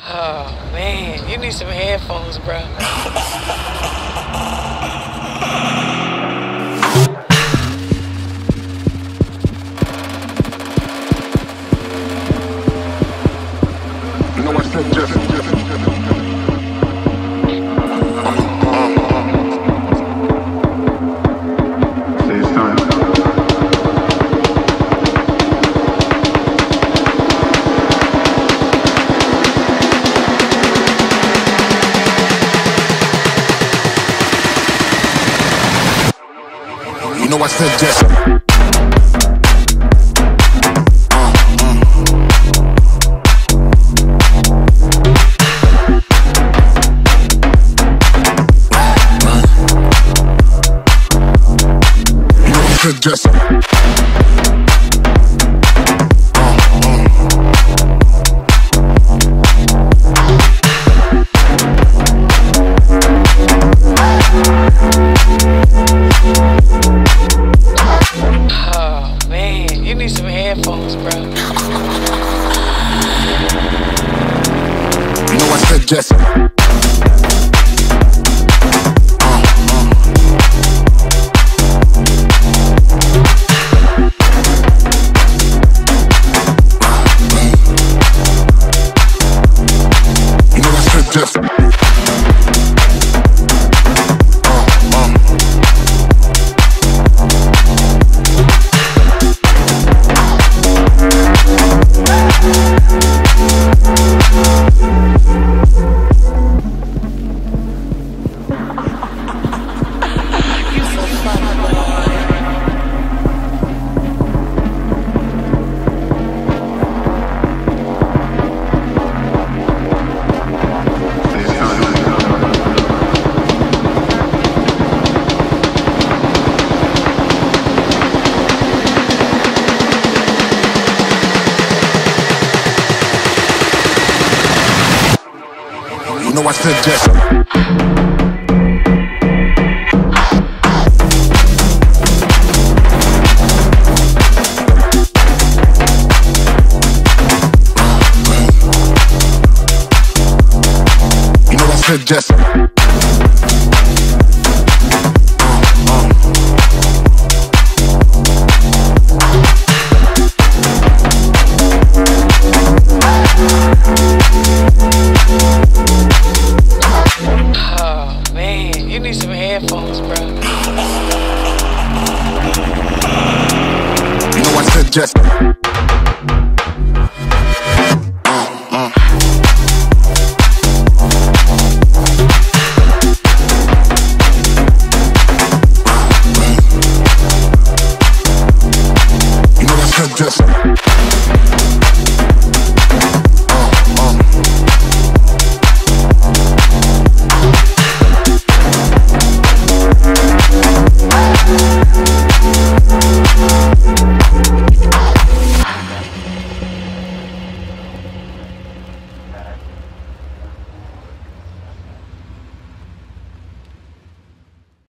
Oh man, you need some headphones, bro. You know I said just. You know I said just. Just Oh man, you need some headphones, bro. you know I said just. Just you know I said just. You know I said just. Oh man, you need some headphones, bro. You know I said just. You know I said just.